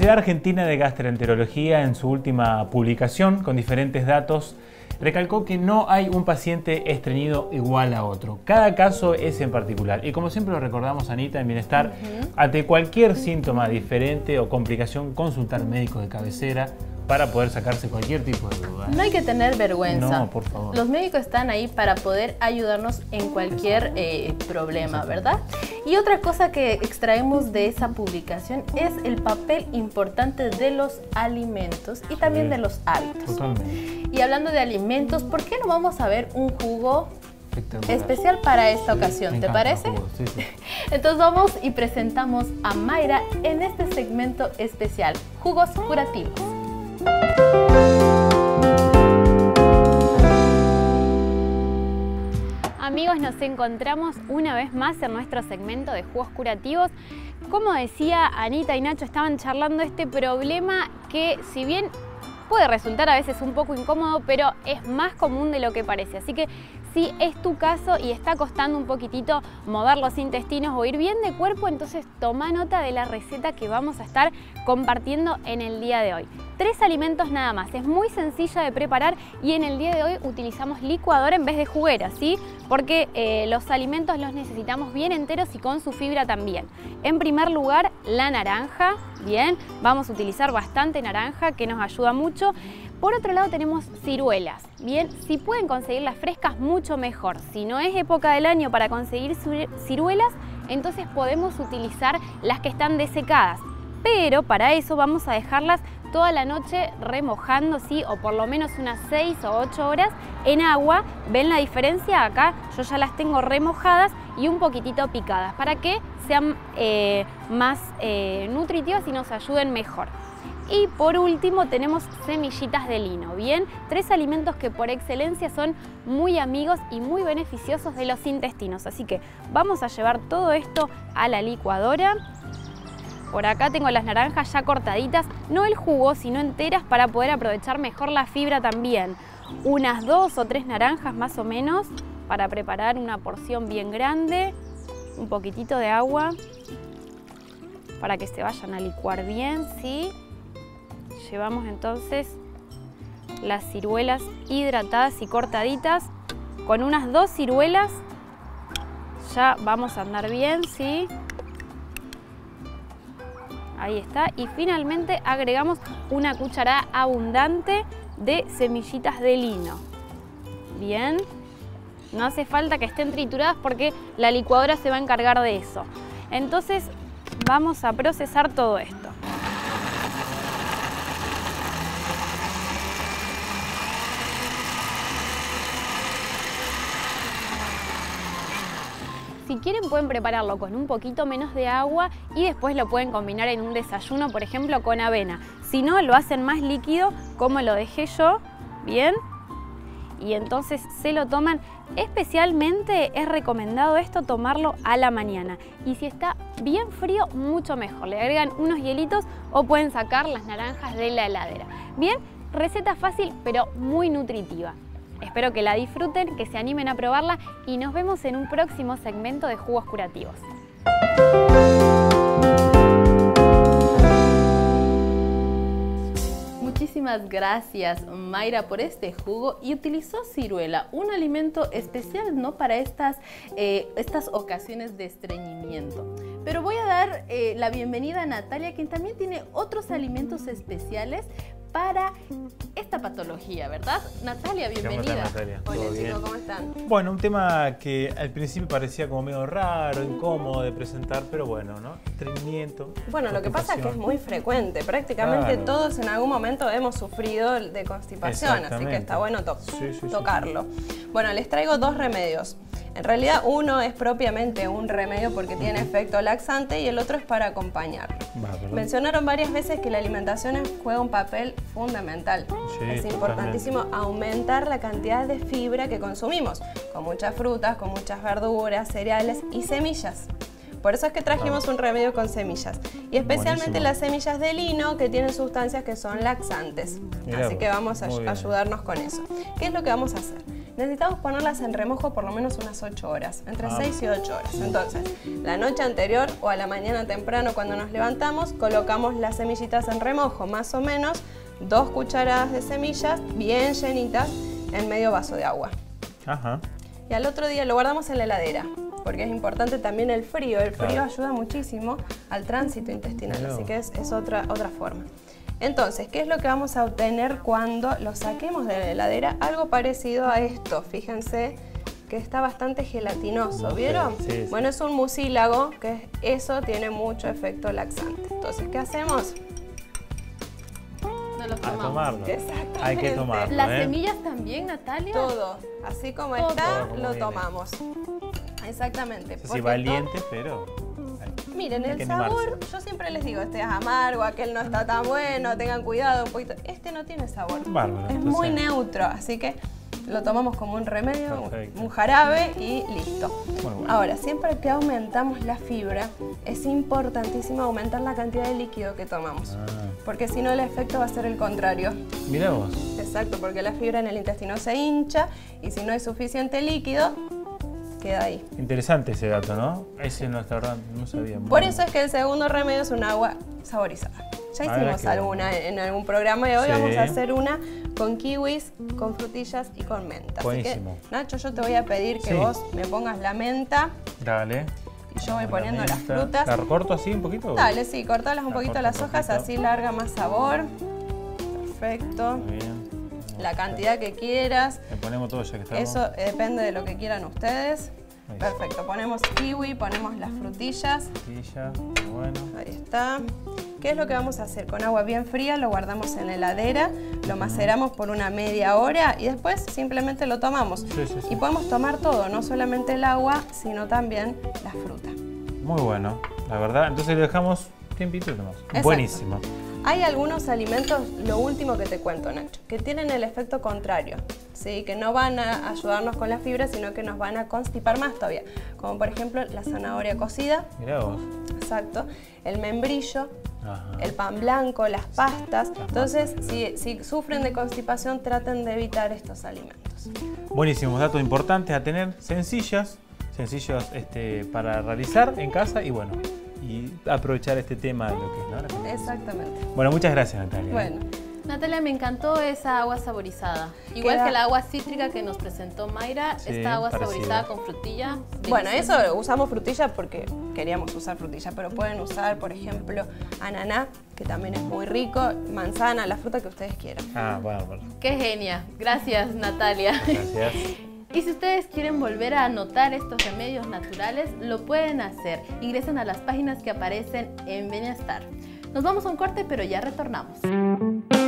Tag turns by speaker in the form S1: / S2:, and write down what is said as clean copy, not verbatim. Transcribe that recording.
S1: Sociedad Argentina de Gastroenterología, en su última publicación con diferentes datos, recalcó que no hay un paciente estreñido igual a otro. Cada caso es en particular. Y como siempre lo recordamos, Anita, en Bienestar, ante cualquier síntoma diferente o complicación, consultar médicos de cabecera para poder sacarse cualquier tipo de duda.
S2: No hay que tener vergüenza.
S1: No, por favor.
S2: Los médicos están ahí para poder ayudarnos en cualquier problema, ¿verdad? Y otra cosa que extraemos de esa publicación es el papel importante de los alimentos y también de los hábitos.
S1: Totalmente.
S2: Y hablando de alimentos, ¿por qué no vamos a ver un jugo especial para esta ocasión? ¿Te parece?
S1: Sí, sí.
S2: Entonces vamos y presentamos a Mayra en este segmento especial, Jugos Curativos.
S3: Amigos, nos encontramos una vez más en nuestro segmento de jugos curativos. Como decía Anita y Nacho, estaban charlando este problema que, si bien puede resultar a veces un poco incómodo, pero es más común de lo que parece. Así que si es tu caso y está costando un poquitito mover los intestinos o ir bien de cuerpo, entonces toma nota de la receta que vamos a estar compartiendo en el día de hoy. 3 alimentos nada más, es muy sencilla de preparar y en el día de hoy utilizamos licuadora en vez de juguera, ¿sí? Porque los alimentos los necesitamos bien enteros y con su fibra también. En primer lugar, la naranja, bien, vamos a utilizar bastante naranja que nos ayuda mucho. Por otro lado tenemos ciruelas, bien, si pueden conseguirlas frescas mucho mejor. Si no es época del año para conseguir ciruelas, entonces podemos utilizar las que están desecadas. Pero para eso vamos a dejarlas toda la noche remojando, ¿sí? O por lo menos unas 6 o 8 horas en agua. ¿Ven la diferencia? Acá yo ya las tengo remojadas y un poquitito picadas para que sean más nutritivas y nos ayuden mejor. Y por último tenemos semillitas de lino, ¿bien? 3 alimentos que por excelencia son muy amigos y muy beneficiosos de los intestinos. Así que vamos a llevar todo esto a la licuadora. Por acá tengo las naranjas ya cortaditas, no el jugo, sino enteras para poder aprovechar mejor la fibra también. Unas 2 o 3 naranjas más o menos para preparar una porción bien grande. Un poquitito de agua para que se vayan a licuar bien, ¿sí? Llevamos entonces las ciruelas hidratadas y cortaditas. Con unas 2 ciruelas ya vamos a andar bien, ¿sí? Ahí está. Y finalmente agregamos una cucharada abundante de semillitas de lino. Bien. No hace falta que estén trituradas porque la licuadora se va a encargar de eso. Entonces vamos a procesar todo esto. Si quieren pueden prepararlo con un poquito menos de agua y después lo pueden combinar en un desayuno, por ejemplo, con avena. Si no, lo hacen más líquido, como lo dejé yo, ¿bien? Y entonces se lo toman. Especialmente es recomendado esto tomarlo a la mañana. Y si está bien frío, mucho mejor. Le agregan unos hielitos o pueden sacar las naranjas de la heladera. Bien, receta fácil pero muy nutritiva. Espero que la disfruten, que se animen a probarla y nos vemos en un próximo segmento de jugos curativos.
S2: Muchísimas gracias, Mayra, por este jugo. Y utilizó ciruela, un alimento especial, ¿no?, para estas ocasiones de estreñimiento. Pero voy a dar la bienvenida a Natalia, quien también tiene otros alimentos especiales para esta patología, ¿verdad? Natalia, bienvenida.
S1: Natalia?
S2: Hola chicos, ¿cómo están?
S1: Bueno, un tema que al principio parecía como medio raro, incómodo de presentar, pero bueno, ¿no? Estreñimiento.
S4: Bueno, lo que pasa es que es muy frecuente. Prácticamente todos en algún momento hemos sufrido de constipación, así que está bueno tocarlo. Bueno, les traigo 2 remedios. En realidad uno es propiamente un remedio porque tiene efecto laxante y el otro es para acompañarlo. Mencionaron varias veces que la alimentación juega un papel fundamental. Es importantísimo aumentar la cantidad de fibra que consumimos, con muchas frutas, con muchas verduras, cereales y semillas. Por eso es que trajimos un remedio con semillas. Y especialmente las semillas de lino, que tienen sustancias que son laxantes. Así que vamos a ayudarnos con eso. ¿Qué es lo que vamos a hacer? necesitamos ponerlas en remojo por lo menos unas 8 horas, entre 6 y 8 horas. Entonces, la noche anterior o a la mañana temprano cuando nos levantamos, colocamos las semillitas en remojo, más o menos 2 cucharadas de semillas bien llenitas en medio vaso de agua.
S1: Ajá.
S4: Y al otro día lo guardamos en la heladera, porque es importante también el frío. El frío ayuda muchísimo al tránsito intestinal, así que es otra forma. Entonces, ¿qué es lo que vamos a obtener cuando lo saquemos de la heladera? Algo parecido a esto, fíjense que está bastante gelatinoso, ¿vieron?
S1: Sí, sí.
S4: Bueno, es un mucílago, que eso tiene mucho efecto laxante. Entonces, ¿qué hacemos?
S2: No los
S1: A
S2: tomamos.
S1: tomarlo.
S4: Exactamente.
S1: Hay que tomarlo.
S2: ¿Las semillas también, Natalia?
S4: Todo, así como
S2: Todo.
S4: está,
S1: Todo como
S4: lo
S1: viene.
S4: tomamos. Exactamente.
S1: Sí,
S4: porque
S1: valiente, pero...
S4: Miren,
S1: hay
S4: el
S1: que
S4: sabor,
S1: animarse.
S4: yo siempre les digo, este es amargo, aquel no está tan bueno, tengan cuidado un poquito. Este no tiene sabor.
S1: Bárbaro,
S4: Es
S1: entonces-
S4: muy neutro, así que lo tomamos como un remedio,
S1: Perfecto.
S4: un jarabe y listo.
S1: Muy bueno.
S4: Ahora, siempre que aumentamos la fibra, es importantísimo aumentar la cantidad de líquido que tomamos.
S1: Ah,
S4: Porque si no, el efecto va a ser el contrario.
S1: mirá vos.
S4: Exacto, porque la fibra en el intestino se hincha y si no hay suficiente líquido, queda ahí.
S1: Interesante ese dato, ¿no? Ese no, la verdad, no sabía.
S4: Por eso es que el segundo remedio es un agua saborizada. Ya
S1: Ah,
S4: hicimos
S1: qué
S4: alguna
S1: bueno.
S4: en algún programa y hoy
S1: Sí.
S4: vamos a hacer una con kiwis, con frutillas y con menta.
S1: Buenísimo.
S4: Así que, Nacho, yo te voy a pedir que
S1: Sí.
S4: vos me pongas la menta
S1: Dale.
S4: y yo voy
S1: La
S4: poniendo las
S1: menta.
S4: frutas.
S1: ¿La recorto así un poquito?
S4: Dale, sí, cortalas un
S1: La
S4: poquito
S1: corto
S4: las
S1: un
S4: hojas,
S1: poquito.
S4: así larga más sabor. Perfecto.
S1: Muy bien.
S4: La cantidad que quieras.
S1: Le ponemos todo ya que estamos.
S4: Eso depende de lo que quieran ustedes.
S1: Ahí.
S4: Perfecto, ponemos kiwi, ponemos las frutillas.
S1: Frutilla, bueno.
S4: Ahí está. ¿Qué es lo que vamos a hacer? Con agua bien fría lo guardamos en la heladera, lo maceramos por una media hora y después simplemente lo tomamos.
S1: Sí, sí, sí.
S4: Y podemos tomar todo, no solamente el agua, sino también la fruta.
S1: Muy bueno, la verdad. Entonces le dejamos tiempito y tomamos.
S4: Exacto.
S1: Buenísimo.
S4: Hay algunos alimentos, lo último que te cuento, Nacho, que tienen el efecto contrario, ¿sí? Que no van a ayudarnos con la fibra, sino que nos van a constipar más todavía. Como por ejemplo la zanahoria cocida,
S1: Mirá vos.
S4: exacto, el membrillo,
S1: Ajá.
S4: el pan blanco, las pastas. Entonces, si sufren de constipación, traten de evitar estos alimentos.
S1: Buenísimos datos importantes a tener, sencillos para realizar en casa y bueno, y aprovechar este tema de lo que es, ¿no? La comida.
S4: Exactamente.
S1: Bueno, muchas gracias, Natalia.
S4: Bueno,
S2: Natalia, me encantó esa agua saborizada. Igual
S4: Queda-
S2: que la agua cítrica que nos presentó Mayra,
S1: Sí,
S2: esta agua
S1: parecida.
S2: saborizada con frutilla.
S4: bueno,
S2: deliciosa.
S4: eso usamos frutilla porque queríamos usar frutilla, pero pueden usar, por ejemplo, ananá, que también es muy rico, manzana, la fruta que ustedes quieran.
S1: Ah, bárbaro.
S2: Qué genia. Gracias, Natalia.
S1: Gracias.
S2: Y si ustedes quieren volver a anotar estos remedios naturales, lo pueden hacer. Ingresen a las páginas que aparecen en Bienestar. Nos vamos a un corte, pero ya retornamos.